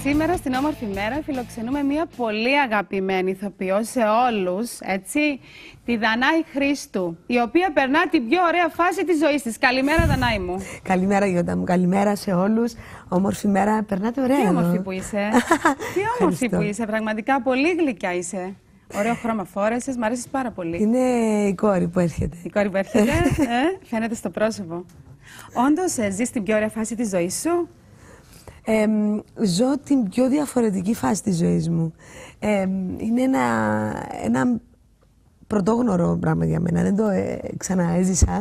Σήμερα στην όμορφη μέρα φιλοξενούμε μια πολύ αγαπημένη ηθοποιό σε όλους, έτσι, τη Δανάη Χρήστου, η οποία περνά την πιο ωραία φάση της ζωής της. Καλημέρα, Δανάη μου. Καλημέρα, Γιώτα μου. Καλημέρα σε όλους. Όμορφη μέρα, περνάτε ωραία. Τι όμορφη που είσαι. Τι όμορφη που είσαι, πραγματικά πολύ γλυκιά είσαι. Ωραίο χρώμα φόρεσες, μ' αρέσεις πάρα πολύ. Είναι η κόρη που έρχεται. Η κόρη που έρχεται, φαίνεται στο πρόσωπο. Όντως, ζεις την πιο ωραία φάση της ζωής σου. Ζω την πιο διαφορετική φάση της ζωής μου. Είναι ένα πρωτόγνωρο πράγμα για μένα, δεν το ξαναέζησα.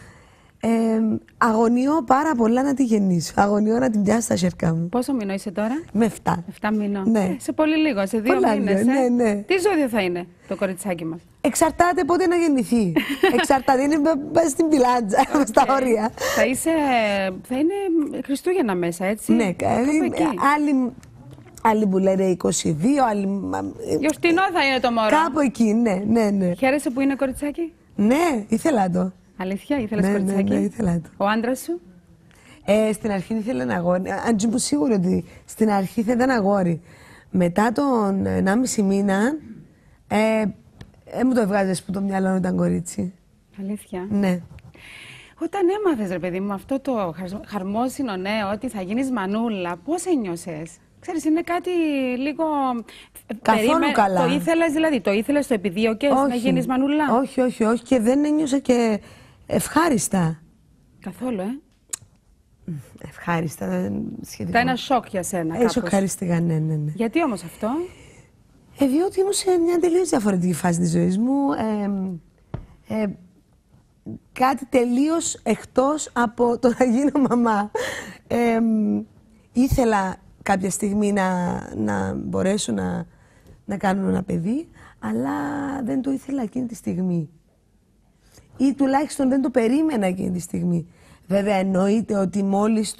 Αγωνιώ πάρα πολλά να τη γεννήσω. Αγωνιώ να την πιάσω στα χέρια μου. Πόσο μήνο είσαι τώρα? Με 7. 7 μήνων. Ναι. Σε πολύ λίγο, σε 2 μήνες. Ναι, ναι. Τι ζώδιο θα είναι το κοριτσάκι μας? Εξαρτάται πότε να γεννηθεί. Εξαρτάται, είναι στην πιλάτζα, στα όρια. Θα είναι Χριστούγεννα μέσα, έτσι. Ναι, άλλοι που λένε 22, άλλοι... Γιορτινό θα είναι το μωρό. Κάπου εκεί, ναι. Χαίρεσαι που είναι κοριτσάκι? Ναι, ήθελα το. Αλήθεια, ήθελες κοριτσάκι? Ναι, ήθελα το. Ο άντρας σου? Στην αρχή ήθελε ένα αγόρι. Αν και είμαι σίγουρη ότι στην αρχή ήθελε ένα αγόρι. Μετά τον 1,5 μήνα, μου το έβγαζες που το μυαλό μου ήταν κορίτσι. Αλήθεια. Ναι. Όταν έμαθες, ρε παιδί μου, αυτό το χαρμόσυνο νέο ότι θα γίνεις μανούλα, πώς ένιωσες? Ξέρεις, είναι κάτι λίγο... Καθόλου καλά. Το ήθελες, δηλαδή, το ήθελες, το επιδίωκες να γίνεις μανούλα? Όχι, και δεν ένιωσα και ευχάριστα. Καθόλου, Ευχάριστα, σχετικά. Ήταν ένα σοκ για σένα, κάπως. Σοκαρίστηκα, ναι. Γιατί όμως αυτό? Διότι ήμουν σε μια τελείως διαφορετική φάση της ζωής μου. Κάτι τελείως εκτός από το να γίνω μαμά. Ήθελα κάποια στιγμή να μπορέσω να κάνω ένα παιδί, αλλά δεν το ήθελα εκείνη τη στιγμή. Ή τουλάχιστον δεν το περίμενα εκείνη τη στιγμή. Βέβαια, εννοείται ότι μόλις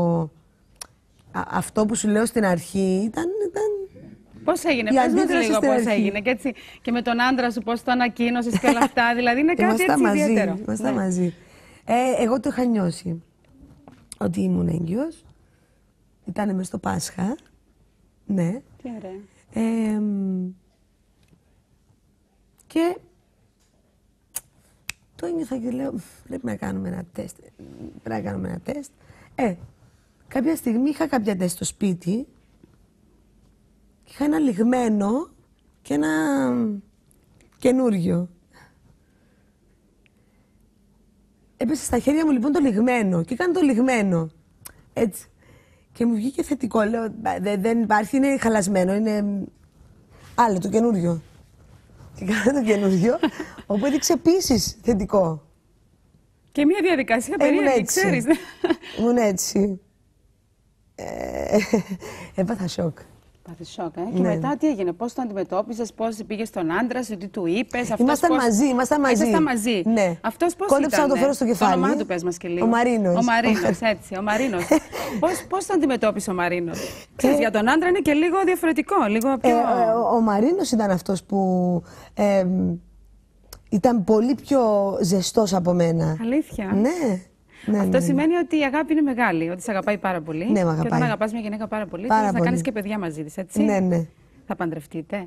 αυτό που σου λέω στην αρχή ήταν... Πώς έγινε, πες μας λίγο πώς έγινε και με τον άντρα σου πώς το ανακοίνωσες και όλα αυτά, δηλαδή είναι κάτι έτσι ιδιαίτερο. Ήμασταν μαζί. Εγώ το είχα νιώσει ότι ήμουν έγκυος, ήταν μες στο Πάσχα, ναι. Τι ωραία. Και το ένιωθα και λέω, πρέπει να κάνουμε ένα τεστ. Κάποια στιγμή είχα κάποια τεστ στο σπίτι και είχα ένα λιγμένο και ένα καινούριο. Έπεσε στα χέρια μου λοιπόν το λιγμένο και έκανα το λιγμένο. Έτσι. Και μου βγήκε θετικό. Λέω, δεν υπάρχει, είναι χαλασμένο, είναι άλλο το καινούριο. Και κάνα το καινούριο, όπου έδειξε επίσης θετικό. Και μια διαδικασία περίεργη, ξέρεις. Ήμουν έτσι. Έπαθα σοκ. Πάθεις σοκ, Και μετά τι έγινε, πώς το αντιμετώπιζες, πώς πήγες στον άντρα σου, τι του είπες? Ήμασταν μαζί. Ναι. Αυτός πώς κόντεψα ήταν? να το φέρω στο κεφάλι. Το όνομά του πες μας και λίγο. Ο Μαρίνος. Ο Μαρίνος. Πώς το αντιμετώπισε ο Μαρίνος? Ξέρεις, για τον άντρα είναι και λίγο διαφορετικό, λίγο πιο... Ο Μαρίνος ήταν αυτός που ήταν πολύ πιο ζεστός από μένα. Αλήθεια? Ναι. Αυτό σημαίνει ότι η αγάπη είναι μεγάλη, ότι σε αγαπάει πάρα πολύ. Ναι, με αγαπάει. Και όταν αγαπάς μια γυναίκα πάρα πολύ, θέλεις να κάνεις και παιδιά μαζί της, έτσι. Ναι. Θα παντρευτείτε?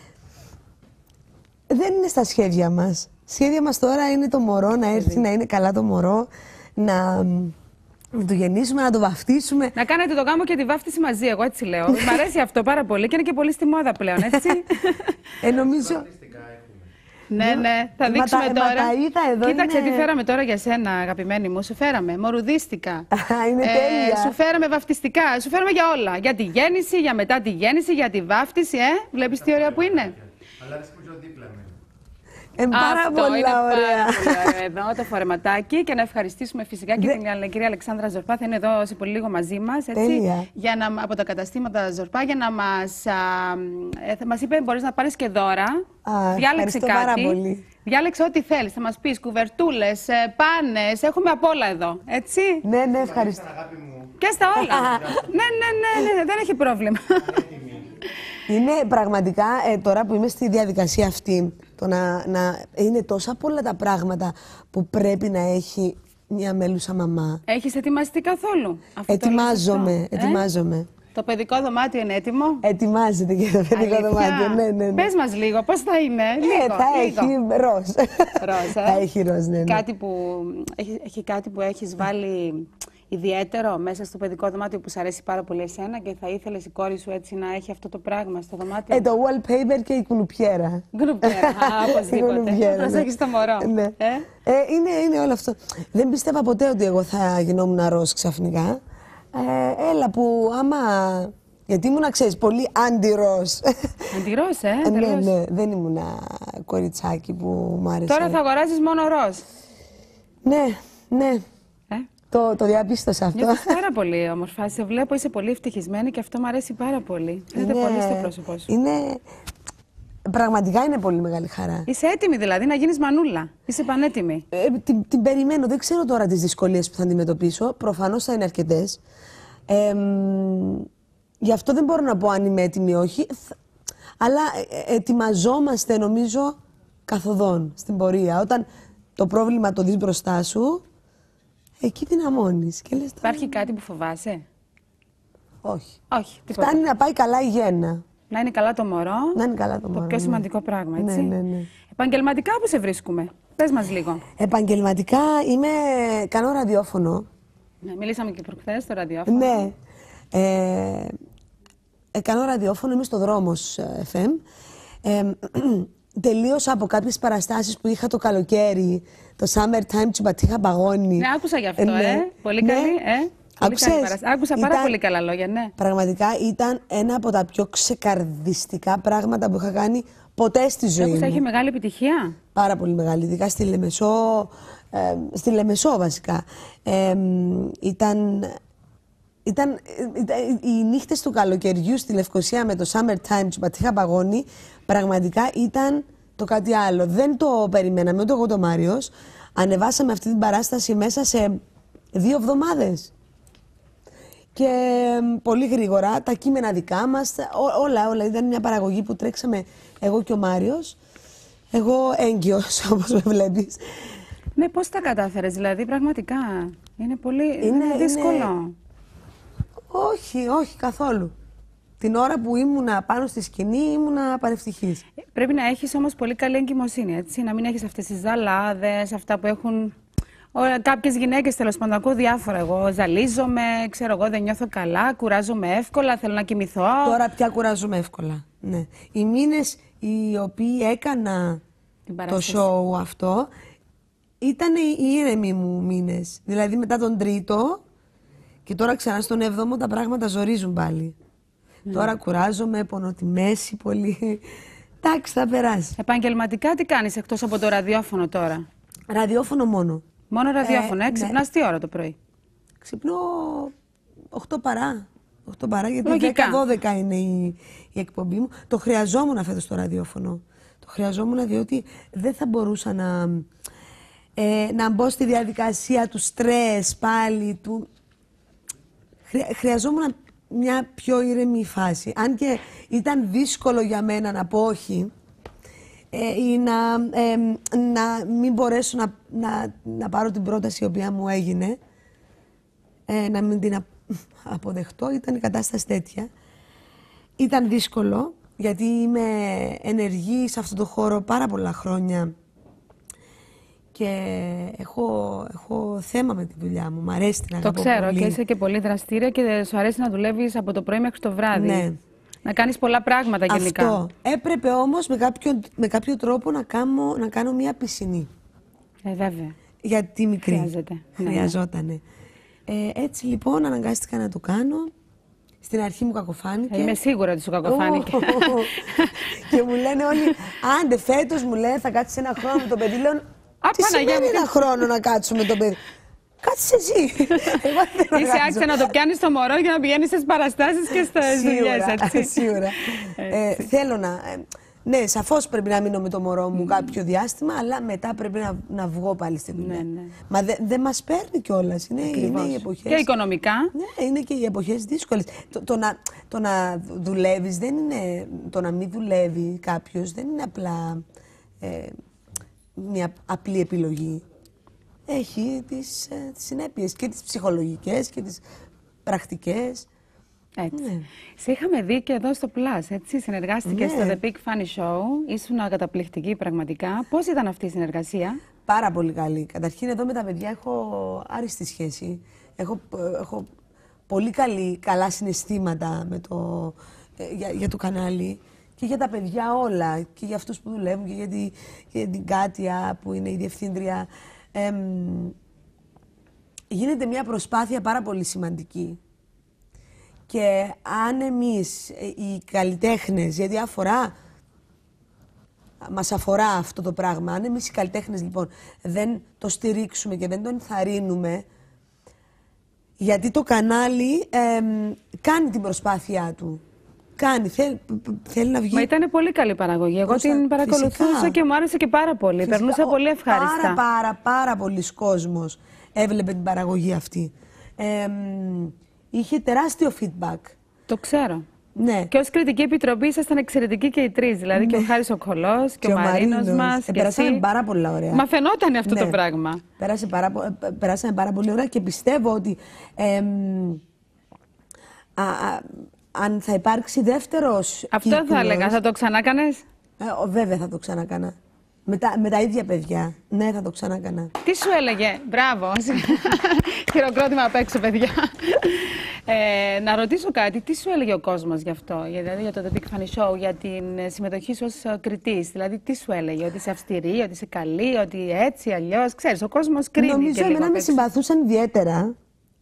Δεν είναι στα σχέδια μας. Σχέδια μας τώρα είναι το μωρό να έρθει, να είναι καλά το μωρό, να το γεννήσουμε, να το βαφτίσουμε. Να κάνετε το γάμο και τη βάφτιση μαζί, εγώ έτσι λέω. Μ' αρέσει αυτό πάρα πολύ και είναι και πολύ στη μόδα πλέον, έτσι. Νομίζω... Ναι, θα δείξουμε τώρα. Κοίταξε είναι... τι φέραμε τώρα για σένα, αγαπημένη μου. Σου φέραμε μορουδίστικα. Είναι τέλεια. Σου φέραμε βαφτιστικά. Σου φέραμε για όλα. Για τη γέννηση, για μετά τη γέννηση, για τη βάφτιση. Βλέπεις τι ωραία που είναι. Αλλά αρέσει που δίπλα με. Πάρα πολύ ωραία. Εδώ το φορεματάκι και να ευχαριστήσουμε φυσικά και την κυρία Αλεξάνδρα Ζορπά. Θα είναι εδώ σε πολύ λίγο μαζί μας. Από τα καταστήματα Ζορπά για να μας είπε μπορείς να πάρεις και δώρα. Διάλεξε κάτι. Πάρα πολύ. Διάλεξε ό,τι θέλεις. Θα μας πεις κουβερτούλες, πάνες. Έχουμε απ' όλα εδώ. Έτσι. Ναι, ευχαριστώ. Και στα όλα. Ναι, δεν έχει πρόβλημα. Είναι πραγματικά τώρα που είμαι στη διαδικασία αυτή, το να είναι τόσα πολλά τα πράγματα που πρέπει να έχει μια μέλουσα μαμά. Έχεις ετοιμαστεί καθόλου? Ετοιμάζομαι. Το παιδικό δωμάτιο είναι έτοιμο. Ετοιμάζεται και το παιδικό δωμάτιο. Ναι. Πες μας λίγο, πώς θα είναι. Θα έχει ροζ. Θα έχει ροζ, ναι. Έχει κάτι που έχεις βάλει ιδιαίτερο μέσα στο παιδικό δωμάτιο που σου αρέσει πάρα πολύ εσένα και θα ήθελες η κόρη σου έτσι να έχει αυτό το πράγμα στο δωμάτιο. Το wallpaper και η κουνουπιέρα. Κουνουπιέρα, οπωσδήποτε. Προσέχεις το μωρό. Ναι. Είναι όλο αυτό. Δεν πίστευα ποτέ ότι εγώ θα γινόμουν ροζ ξαφνικά. Έλα που άμα... Γιατί ήμουνα, ξέρεις, πολύ αντι-ροζ. Αντι-ροζ, Ναι, δεν ήμουνα κοριτσάκι που μου άρεσε. Τώρα θα αγοράζεις μόνο ροζ. Ναι. Το διαπίστωσα αυτό. Νιώθεις πάρα πολύ όμορφα. Σε βλέπω, είσαι πολύ ευτυχισμένη και αυτό μου αρέσει πάρα πολύ. Φαίνεται πολύ στο πρόσωπό σου. Πραγματικά είναι πολύ μεγάλη χαρά. Είσαι έτοιμη δηλαδή να γίνεις μανούλα. Είσαι πανέτοιμη. Την περιμένω. Δεν ξέρω τώρα τις δυσκολίες που θα αντιμετωπίσω. Προφανώς θα είναι αρκετές. Γι' αυτό δεν μπορώ να πω αν είμαι έτοιμη ή όχι. Αλλά ετοιμαζόμαστε, νομίζω, καθοδόν στην πορεία. Όταν το πρόβλημα το δεις μπροστά σου, εκεί δυναμώνεις. Και λες, υπάρχει κάτι που φοβάσαι? Όχι. Τίποτα. Φτάνει να πάει καλά η γέννα. Να είναι καλά το μωρό. Να είναι καλά το μωρό. Το πιο σημαντικό πράγμα, έτσι. Ναι. Επαγγελματικά που σε βρίσκουμε? Πες μας λίγο. Επαγγελματικά κάνω ραδιόφωνο. Ναι, μιλήσαμε και προχθές στο ραδιόφωνο. Ναι. Κάνω ραδιόφωνο, είμαι στο Δρόμος FM. Τελείωσα από κάποιες παραστάσεις που είχα το καλοκαίρι, το Summertime Τσιμπατίχα Παγώνη. Ναι, άκουσα γι' αυτό, Πολύ καλή, Άκουσα πάρα πολύ καλά λόγια, ναι. Πραγματικά ήταν ένα από τα πιο ξεκαρδιστικά πράγματα που είχα κάνει ποτέ στη ζωή μου. Έχει μεγάλη επιτυχία. Πάρα πολύ μεγάλη, ειδικά στη Λεμεσό βασικά. Οι νύχτες του καλοκαιριού στη Λευκοσία με το Summertime Τσιμπατίχα Παγώνη πραγματικά ήταν το κάτι άλλο. Δεν το περιμέναμε ούτε εγώ το Μάριος. Ανεβάσαμε αυτή την παράσταση μέσα σε 2 εβδομάδες. Και πολύ γρήγορα, τα κείμενα δικά μας, όλα. Ήταν μια παραγωγή που τρέξαμε εγώ και ο Μάριος. Εγώ έγκυος, όπως με βλέπεις. Ναι, πώς τα κατάφερες, δηλαδή, πραγματικά. Είναι πολύ δύσκολο. Όχι, καθόλου. Την ώρα που ήμουνα πάνω στη σκηνή ήμουνα παρευτυχής. Πρέπει να έχεις όμως πολύ καλή εγκυμοσύνη, έτσι. Να μην έχεις αυτές τις ζαλάδες, αυτά που έχουν κάποιες γυναίκες, τέλος πάντων. Ακούω διάφορα. Εγώ ζαλίζομαι, ξέρω εγώ, δεν νιώθω καλά, κουράζομαι εύκολα, θέλω να κοιμηθώ. Τώρα πια κουράζομαι εύκολα. Ναι. Οι μήνες οι οποίοι έκανα το show αυτό ήταν οι ήρεμοι μου μήνες. Δηλαδή μετά τον τρίτο και τώρα ξανά στον 7ο τα πράγματα ζορίζουν πάλι. Τώρα κουράζομαι, πονώ τη μέση πολύ. Εντάξει, θα περάσει. Επαγγελματικά τι κάνεις εκτός από το ραδιόφωνο τώρα? Ραδιόφωνο μόνο. Μόνο ραδιόφωνο, ξυπνάς τι ώρα το πρωί? Ξυπνώ 8 παρά. 8 παρά, γιατί 10-12 είναι η εκπομπή μου. Το χρειαζόμουν φέτος το ραδιόφωνο. Το χρειαζόμουν διότι δεν θα μπορούσα να μπω στη διαδικασία του στρες πάλι. Χρειαζόμουν μια πιο ήρεμη φάση. Αν και ήταν δύσκολο για μένα να πω όχι ή να μην μπορέσω να πάρω την πρόταση η οποία μου έγινε, να μην την αποδεχτώ, ήταν η κατάσταση τέτοια. Ήταν δύσκολο, γιατί είμαι ενεργή σε αυτό το χώρο πάρα πολλά χρόνια και έχω θέμα με τη δουλειά μου. Μ' αρέσει την αγαπώ. Το ξέρω πολύ. Και είσαι και πολύ δραστήρια και σου αρέσει να δουλεύεις από το πρωί μέχρι το βράδυ. Ναι. Να κάνεις πολλά πράγματα γενικά. Αυτό. Έπρεπε όμως με κάποιο τρόπο να κάνω μια πισινή. Βέβαια. Για τη μικρή. Χρειάζεται. Χρειαζότανε. Έτσι λοιπόν αναγκάστηκα να το κάνω. Στην αρχή μου κακοφάνηκε. Είμαι σίγουρα ότι σου κακοφάνηκε. Και μου λένε όλοι, άντε φέτος μου λένε θα κάτσεις ένα χρόνο με το παιδί. Λέω, τι σημαίνει ένα χρόνο να κάτσω με το παιδί? Κάτσε εσύ. Είσαι άξια να το πιάνεις το μωρό για να πηγαίνεις στις παραστάσεις και στις δουλειές, έτσι. Σίγουρα. Θέλω να... Ναι, σαφώς πρέπει να μείνω με το μωρό μου κάποιο διάστημα, αλλά μετά πρέπει να βγω πάλι στη δουλειά. Ναι. Μα δεν μας παίρνει κιόλας. Είναι οι εποχές. Και οικονομικά. Ναι, είναι και οι εποχές δύσκολες. Το να δουλεύεις δεν είναι. Το να μην δουλεύει κάποιος δεν είναι απλά μια απλή επιλογή. Έχει τις συνέπειες και τις ψυχολογικές και τις πρακτικές. Έτσι. Ναι. Σε είχαμε δει και εδώ στο Plus, έτσι. Συνεργάστηκες στο The Big Funny Show. Ήσουν καταπληκτική πραγματικά. Πώς ήταν αυτή η συνεργασία? Πάρα πολύ καλή. Καταρχήν εδώ με τα παιδιά έχω άριστη σχέση. Έχω πολύ καλά συναισθήματα για το κανάλι και για τα παιδιά όλα. Και για αυτούς που δουλεύουν και για την Κάτια που είναι η διευθύντρια. Γίνεται μια προσπάθεια πάρα πολύ σημαντική. Και αν εμείς οι καλλιτέχνες, γιατί μας αφορά αυτό το πράγμα, αν εμείς οι καλλιτέχνες λοιπόν δεν το στηρίξουμε και δεν το ενθαρρύνουμε, γιατί το κανάλι κάνει την προσπάθειά του. Θέλει να βγει. Μα ήταν πολύ καλή παραγωγή. Εγώ την παρακολουθούσα και μου άρεσε και πάρα πολύ. Φυσικά. Περνούσα πολύ ευχάριστα. Πάρα πολλοί κόσμος έβλεπε την παραγωγή αυτή. Είχε τεράστιο feedback. Το ξέρω. Ναι. Και ως κριτική επιτροπή ήσασταν εξαιρετικοί και οι τρεις. Δηλαδή και ο Χάρης ο Κολός και ο Μαρίνος μας. Περάσαμε πάρα πολύ ωραία. Μα φαινόταν αυτό το πράγμα. Περάσαμε πάρα πολύ ωραία και πιστεύω ότι αν θα υπάρξει δεύτερος αυτό κύκλος, θα έλεγα. Θα το ξανάκανες? Βέβαια θα το ξανάκανα. Με τα ίδια παιδιά. Ναι, θα το ξανάκανα. Τι σου έλεγε? Μπράβο. Χειροκρότημα απ' έξω, παιδιά. Να ρωτήσω κάτι. Τι σου έλεγε ο κόσμος γι' αυτό? Δηλαδή για το The Big Funny Show, για την συμμετοχή σου ως κριτής. Δηλαδή τι σου έλεγε? Ότι είσαι αυστηρή, ότι είσαι καλή, ότι έτσι, αλλιώς? Ξέρεις, ο κόσμος κρίνει. Νομίζω εμένα με συμπαθούσαν ιδιαίτερα.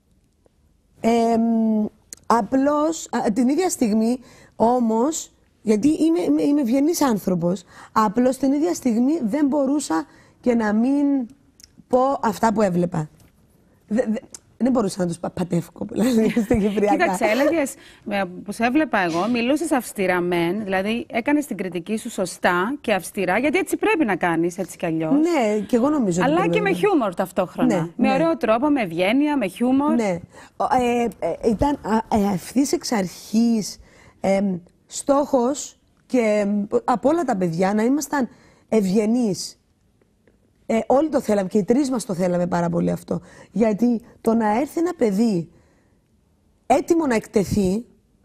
Απλώς την ίδια στιγμή όμως, γιατί είμαι ευγενής άνθρωπος, απλώς την ίδια στιγμή δεν μπορούσα και να μην πω αυτά που έβλεπα. Δεν μπορούσα να τους πατεύκω, δηλαδή, στην Κυπριακά. Κοίταξε, έλεγες, που σε έβλεπα εγώ, μιλούσες αυστηρά μεν, δηλαδή έκανες την κριτική σου σωστά και αυστηρά, γιατί έτσι πρέπει να κάνεις, έτσι κι αλλιώς. Ναι, και εγώ νομίζω. Αλλά και με χιούμορ ταυτόχρονα. Ναι, με ωραίο τρόπο, με ευγένεια, με χιούμορ. Ναι. Ήταν ευθύς εξ αρχής στόχος και από όλα τα παιδιά να ήμασταν ευγενείς. Όλοι το θέλαμε και οι τρεις μας το θέλαμε πάρα πολύ αυτό. Γιατί το να έρθει ένα παιδί έτοιμο να εκτεθεί,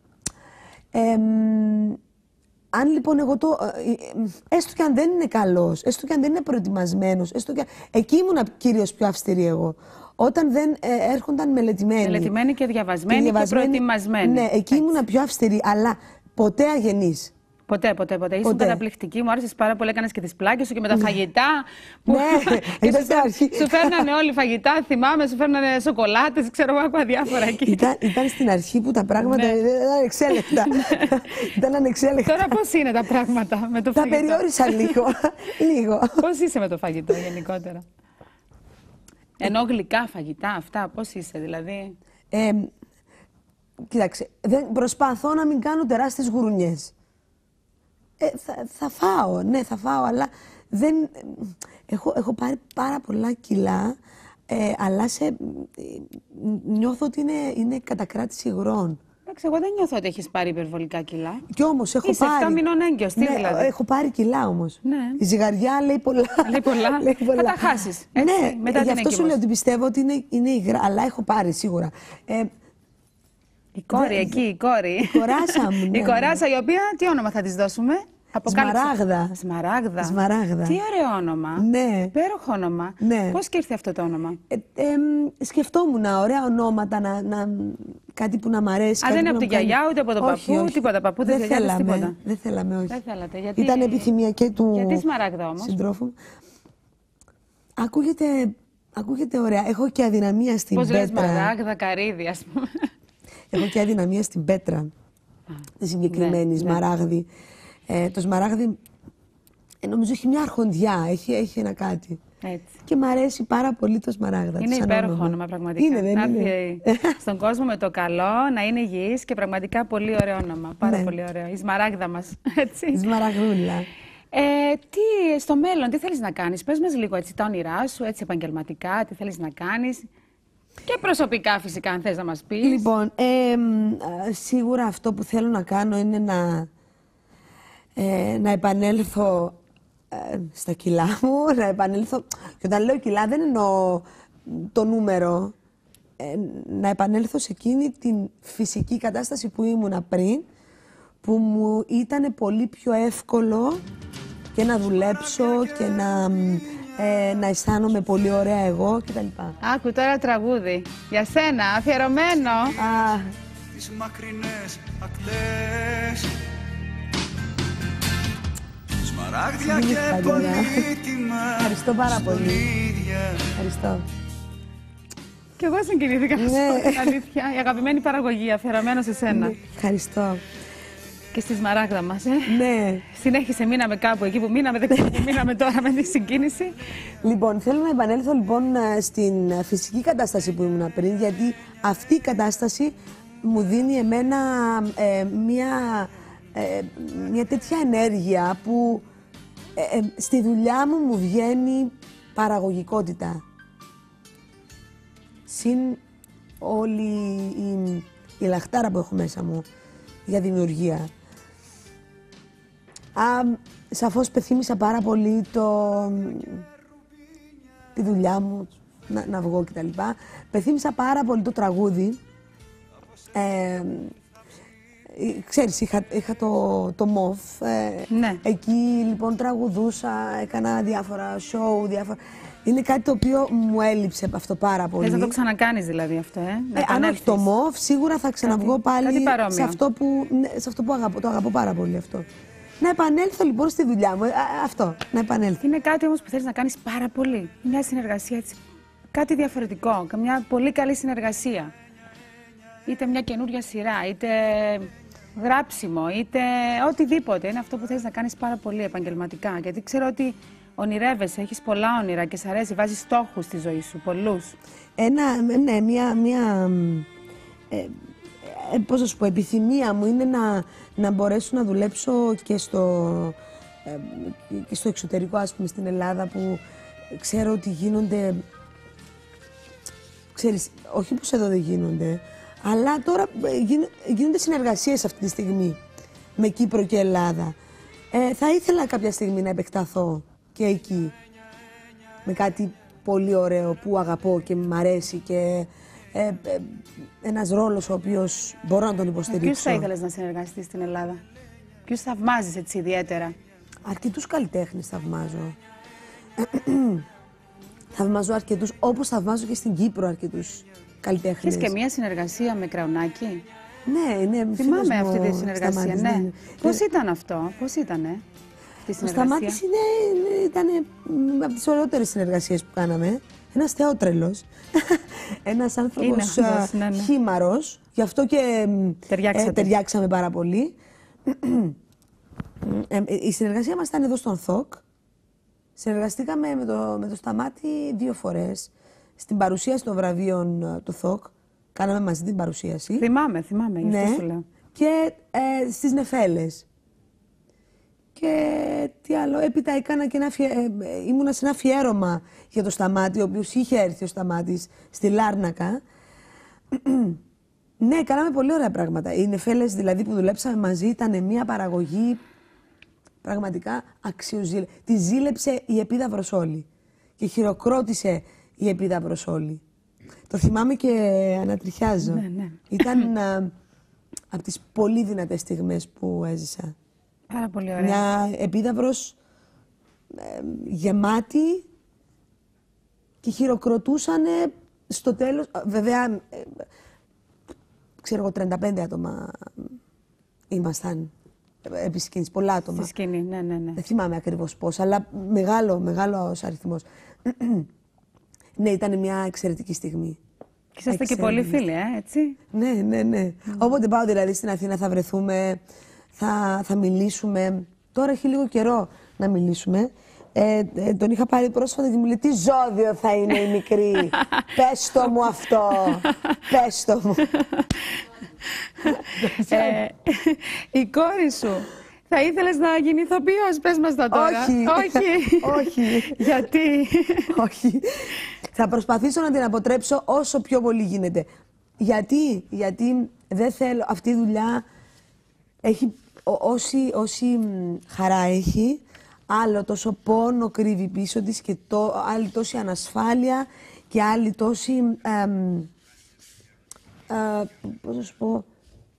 αν λοιπόν εγώ έστω και αν δεν είναι καλός, έστω και αν δεν είναι προετοιμασμένος, εκεί ήμουνα κυρίως πιο αυστηρή εγώ. Όταν δεν έρχονταν μελετημένοι. Μελετημένοι και διαβασμένοι και προετοιμασμένοι. Ναι, εκεί ήμουνα πιο αυστηρή, αλλά ποτέ αγενής. Ποτέ. Ήσουν καταπληκτική. Μου άρεσε πάρα πολύ. Έκανες και τις πλάκες σου και με τα φαγητά. Ναι, ήταν στην αρχή. Σου φέρνανε όλοι φαγητά, θυμάμαι, σου φέρνανε σοκολάτες, ξέρω εγώ, διάφορα εκεί. Ήταν στην αρχή που τα πράγματα ήταν ανεξέλεκτα. Ήταν ανεξέλεκτα. Τώρα πώς είναι τα πράγματα με το φαγητό? Τα περιόρισα λίγο. Πώς είσαι με το φαγητό γενικότερα? Ενώ γλυκά φαγητά, αυτά, πώς είσαι δηλαδή? Κοίταξε, προσπαθώ να μην κάνω τεράστιες γουρουνιές. Θα φάω, ναι, θα φάω, αλλά δεν... Έχω πάρει πάρα πολλά κιλά, αλλά νιώθω ότι είναι κατακράτηση υγρών. Εντάξει, εγώ δεν νιώθω ότι έχεις πάρει υπερβολικά κιλά. Κι όμως έχω Είσαι πάρει... 7 μηνών έγκυος, τι δηλαδή? Έχω πάρει κιλά όμως. Ναι. Η ζυγαριά λέει πολλά. Λέει πολλά. Θα τα χάσεις. Ναι, μετά γι' αυτό σου λέω ότι πιστεύω ότι είναι υγρά, αλλά έχω πάρει σίγουρα. Η κόρη εκεί, η κόρη. Η κοράσα μου, ναι. Η κοράσα, η οποία, τι όνομα θα της δώσουμε? Σμαράγδα. Τι ωραίο όνομα. Ναι. Υπέροχο όνομα. Ναι. Πώς και ήρθε αυτό το όνομα? Σκεφτόμουν ωραία ονόματα, κάτι που να μ' αρέσει. Δεν είναι από την γιαγιά, ούτε από τον παππού, τίποτα. Παππούδες, γιαγιάδες, τίποτα. Δεν θέλαμε, όχι. Δεν θέλατε, γιατί... Ήταν επιθυμία και του γιατί Σμαράγδα όμως? συντρόφου. Ακούγεται ωραία. Έχω και αδυναμία στην πέτρα. Πώς λες Σμαράγδα, καρύδι, ας πούμε? Έχω και αδυναμία στην πέτρα. Τη συγκεκριμένη σμαράγδι. Το σμαράγδι νομίζω έχει μια αρχοντιά, έχει ένα κάτι. Έτσι. Και μου αρέσει πάρα πολύ το σμαράγδα. Είναι υπέροχο όνομα πραγματικά. Είναι, δεν είναι? Στον κόσμο με το καλό, να είναι υγιής και πραγματικά πολύ ωραίο όνομα. Πάρα πολύ ωραίο. Η Σμαράγδα μας. Έτσι. Η Σμαραγδούλα. Στο μέλλον, τι θέλεις να κάνεις? Πες μας λίγο έτσι, τα όνειρά σου, έτσι επαγγελματικά, τι θέλεις να κάνεις. Και προσωπικά φυσικά, αν θες να μας πεις. Λοιπόν, σίγουρα αυτό που θέλω να κάνω είναι να επανέλθω στα κιλά μου, να επανέλθω. Και όταν λέω κιλά δεν εννοώ το νούμερο. να επανέλθω σε εκείνη την φυσική κατάσταση που ήμουνα πριν, που μου ήταν πολύ πιο εύκολο και να δουλέψω και να αισθάνομαι πολύ ωραία εγώ κτλ. Άκου τώρα τραγούδι. Για σένα, αφιερωμένο. Τις μακρινές ακτές, σμαράγδια και πολύτιμα. Ευχαριστώ πάρα πολύ. Ευχαριστώ. Κι εγώ συγκινήθηκα, να σου πω την αλήθεια. Η αγαπημένη παραγωγή, αφιερωμένο σε σένα. Ευχαριστώ. Και στη Σμαράγδα μας, Ναι. Συνέχισε, μείναμε κάπου εκεί που μείναμε, δεν ξέρω που μείναμε τώρα με τη συγκίνηση. Λοιπόν, θέλω να επανέλθω λοιπόν στην φυσική κατάσταση που ήμουν πριν, γιατί αυτή η κατάσταση μου δίνει εμένα μια τέτοια ενέργεια που στη δουλειά μου βγαίνει παραγωγικότητα. Συν όλη η λαχτάρα που έχω μέσα μου για δημιουργία. Σαφώς πεθύμισα πάρα πολύ τη δουλειά μου, να βγω κτλ. Πεθύμισα πάρα πολύ το τραγούδι. Ξέρεις, είχα το μοφ. Ναι. Εκεί λοιπόν τραγουδούσα, έκανα διάφορα show, Είναι κάτι το οποίο μου έλειψε από αυτό πάρα πολύ. Θες να το ξανακάνεις δηλαδή αυτό, Αν όχι το μοφ, σίγουρα θα ξαναβγώ πάλι σε αυτό που αγαπώ. Το αγαπώ πάρα πολύ αυτό. Να επανέλθω λοιπόν στη δουλειά μου. Αυτό, να επανέλθω. Είναι κάτι όμως που θέλεις να κάνεις πάρα πολύ. Μια συνεργασία έτσι. Κάτι διαφορετικό. Μια πολύ καλή συνεργασία. Είτε μια καινούρια σειρά, είτε γράψιμο, είτε οτιδήποτε. Είναι αυτό που θέλεις να κάνεις πάρα πολύ επαγγελματικά. Γιατί ξέρω ότι ονειρεύεσαι, έχεις πολλά όνειρα και σ' αρέσει, βάζεις στόχους στη ζωή σου, πολλούς. Πώς να σου πω, επιθυμία μου είναι να μπορέσω να δουλέψω και στο εξωτερικό, ας πούμε, στην Ελλάδα, που ξέρω ότι γίνονται, ξέρεις, όχι πως εδώ δεν γίνονται, αλλά τώρα γίνονται συνεργασίες αυτή τη στιγμή με Κύπρο και Ελλάδα. Θα ήθελα κάποια στιγμή να επεκταθώ και εκεί, με κάτι πολύ ωραίο που αγαπώ και μ' αρέσει και ένας ρόλος ο οποίος μπορώ να τον υποστηρίξω. Ποιους θα ήθελες να συνεργαστείς στην Ελλάδα, ποιους θαυμάζεις έτσι ιδιαίτερα? Αρκετούς καλλιτέχνες θαυμάζω. Θαυμάζω αρκετούς, όπως θαυμάζω και στην Κύπρο αρκετούς καλλιτέχνες. Έχεις και μια συνεργασία με Κραουνάκη? Ναι, θυμάμαι αυτή τη συνεργασία, ναι. Πώς ήταν αυτό, πώς ήτανε? Ο Σταμάτης ήταν από τις ωραιότερες συνεργασίες που κάναμε. Ένας θεότρελος, ένας άνθρωπος χήμαρος, γι' αυτό και ταιριάξαμε πάρα πολύ. Η συνεργασία μας ήταν εδώ στον ΘΟΚ. Συνεργαστήκαμε με το Σταμάτη 2 φορές. Στην παρουσίαση των βραβείων του ΘΟΚ, κάναμε μαζί την παρουσίαση. Θυμάμαι, γι' αυτό σου λέω. Και στις Νεφέλες. Και τι άλλο, έπειτα ήμουνα σε ένα αφιέρωμα για το Σταμάτη, ο οποίος είχε έρθει ο Σταμάτης στη Λάρνακα. Ναι, κάναμε πολύ ωραία πράγματα. Οι Νεφέλες δηλαδή που δουλέψαμε μαζί ήταν μια παραγωγή πραγματικά αξιοζήλευτη. Τη ζήλεψε η Επίδαυρος όλη και χειροκρότησε η Επίδαυρος όλη. Το θυμάμαι και ανατριχιάζω. Ναι. Ήταν από τις πολύ δυνατές στιγμές που έζησα. Πάρα πολύ ωραία. Μια Επίδαυρος γεμάτη και χειροκροτούσανε στο τέλος. Βέβαια, ξέρω εγώ, 35 άτομα ήμασταν επί σκηνής, πολλά άτομα. Στη σκηνή, ναι. Δεν θυμάμαι ακριβώς πώς, αλλά μεγάλος αριθμός. Ναι, ήταν μια εξαιρετική στιγμή. Και είσαστε και πολύ φίλοι, έτσι. Ναι. Όποτε πάω δηλαδή στην Αθήνα θα βρεθούμε, θα μιλήσουμε. Τώρα έχει λίγο καιρό να μιλήσουμε. Τον είχα πάρει πρόσφατα και μου λέει: τι ζώδιο θα είναι η μικρή. Πες το μου αυτό. Πες το μου. Η κόρη σου θα ήθελες να γίνει ηθοποιός? Πες μας τα τώρα. Όχι. Γιατί? Όχι. Θα προσπαθήσω να την αποτρέψω όσο πιο πολύ γίνεται. Γιατί δεν θέλω, αυτή η δουλειά έχει όση χαρά έχει, άλλο τόσο πόνο κρύβει πίσω της και άλλη τόση ανασφάλεια και άλλη τόση πώς να σου πω,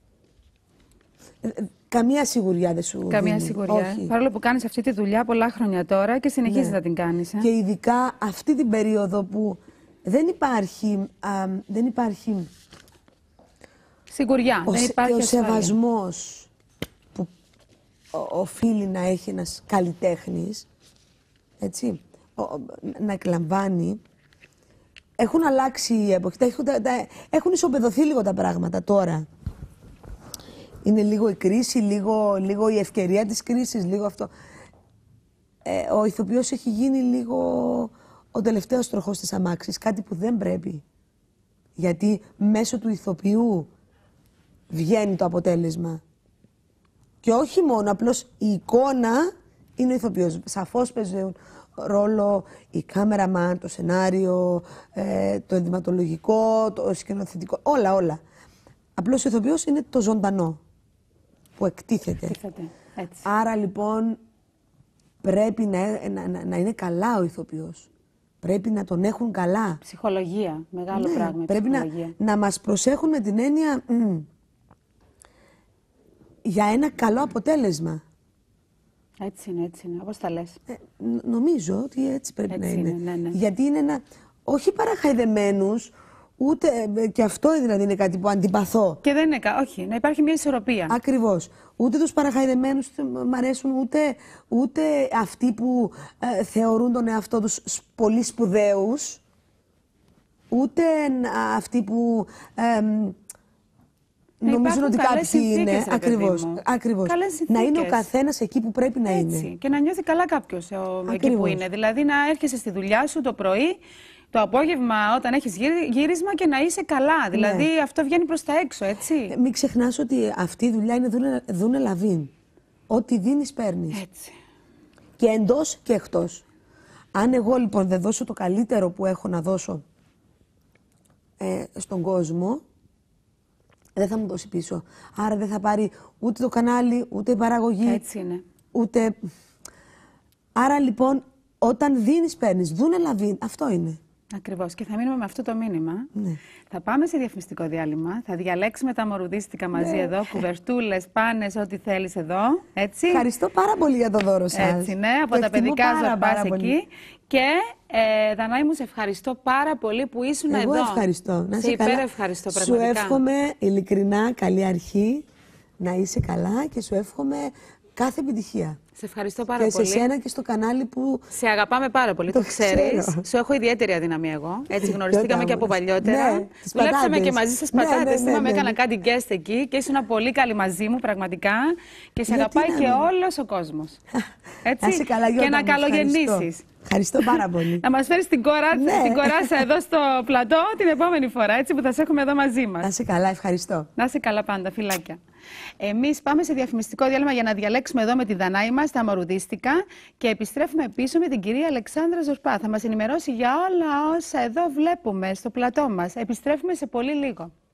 καμία σιγουριά δεν σου Καμία δίνει. σιγουριά. Όχι. Παρόλο που κάνεις αυτή τη δουλειά πολλά χρόνια τώρα και συνεχίζεις να την κάνεις. Και ειδικά αυτή την περίοδο που δεν υπάρχει Σιγουριά. Δεν υπάρχει και ο ασφάλεια. σεβασμός που οφείλει να έχει ένας καλλιτέχνης, έτσι, να εκλαμβάνει. Έχουν αλλάξει οι εποχές, έχουν ισοπεδωθεί λίγο τα πράγματα τώρα. Είναι λίγο η κρίση, λίγο η ευκαιρία της κρίσης, λίγο αυτό. Ο ηθοποιός έχει γίνει λίγο ο τελευταίος τροχός της αμάξης, κάτι που δεν πρέπει. Γιατί μέσω του ηθοποιού βγαίνει το αποτέλεσμα. Και όχι μόνο, απλώς η εικόνα είναι ο ηθοποιός. Σαφώς παίζουν ρόλο η κάμεραμαν, το σενάριο, το ενδυματολογικό, το σκηνοθετικό, όλα. Απλώς ο ηθοποιός είναι το ζωντανό που εκτίθεται. Έτσι. Άρα λοιπόν πρέπει να είναι καλά ο ηθοποιός. Πρέπει να τον έχουν καλά. Ψυχολογία. Μεγάλο πράγμα. Πρέπει ψυχολογία. να μας προσέχουν με την έννοια για ένα καλό αποτέλεσμα. Έτσι είναι. Όπως τα λες. Νομίζω ότι έτσι πρέπει Έτσι να είναι. ναι. Γιατί είναι όχι παραχαϊδεμένους, ούτε και αυτό δηλαδή είναι κάτι που αντιπαθώ. Και δεν είναι όχι, να υπάρχει μια ισορροπία. Ακριβώς. Ούτε τους παραχαϊδεμένους μ' αρέσουν, ούτε αυτοί που θεωρούν τον εαυτό τους πολύ σπουδαίους, ούτε αυτοί που νομίζουν ότι κάποιοι είναι. Ακριβώς. Να είναι ο καθένας εκεί που πρέπει να είναι. Και να νιώθει καλά κάποιος εκεί που είναι. Δηλαδή να έρχεσαι στη δουλειά σου το πρωί, το απόγευμα όταν έχεις γύρισμα και να είσαι καλά. Δηλαδή αυτό βγαίνει προς τα έξω, έτσι. Μην ξεχνάς ότι αυτή η δουλειά είναι δούνε λαβήν. Ό,τι δίνεις παίρνεις. Έτσι. Και εντός και εκτός. Αν εγώ λοιπόν δεν δώσω το καλύτερο που έχω να δώσω στον κόσμο, δεν θα μου δώσει πίσω. Άρα δεν θα πάρει ούτε το κανάλι, ούτε η παραγωγή. Έτσι είναι. Ούτε... Άρα λοιπόν όταν δίνεις παίρνεις, δούνε λαβήν, αυτό είναι. Ακριβώς. Και θα μείνουμε με αυτό το μήνυμα. Ναι. Θα πάμε σε διαφημιστικό διάλειμμα. Θα διαλέξουμε τα μορουδίστικα μαζί εδώ. Κουβερτούλες, πάνες, ό,τι θέλεις εδώ. Έτσι. Ευχαριστώ πάρα πολύ για το δώρο σας. Έτσι, ναι. Από τα παιδικά Ζορπάς εκεί. Και Δανάη μου, σε ευχαριστώ πάρα πολύ που ήσουν εδώ. Εγώ ευχαριστώ. Να σε υπερευχαριστώ πραγματικά. Σου εύχομαι ειλικρινά καλή αρχή, να είσαι καλά και σου εύχομαι κάθε επιτυχία. Σε ευχαριστώ πάρα πολύ. Και σε σένα και στο κανάλι που... Σε αγαπάμε πάρα πολύ, το ξέρεις. Σου έχω ιδιαίτερη αδυναμία εγώ. Έτσι γνωριστήκαμε και από παλιότερα. Ναι, δουλέψαμε και μαζί σας πατάτες. Ναι. Έκανα κάτι guest εκεί και ήσουν πολύ καλή μαζί μου πραγματικά. Και σε αγαπάει και όλος ο κόσμος. Έτσι. Και να καλογεννήσεις. Ευχαριστώ πάρα πολύ. Να μας φέρεις την κοράσα εδώ στο πλατό την επόμενη φορά, έτσι, που θα σε έχουμε εδώ μαζί μας. Να είσαι καλά, ευχαριστώ. Να είσαι καλά πάντα, φιλάκια. Εμείς πάμε σε διαφημιστικό διάλειμμα για να διαλέξουμε εδώ με τη Δανάη μας τα μορουδίστικα και επιστρέφουμε πίσω με την κυρία Αλεξάνδρα Ζορπά. Θα μας ενημερώσει για όλα όσα εδώ βλέπουμε στο πλατό μας. Επιστρέφουμε σε πολύ λίγο.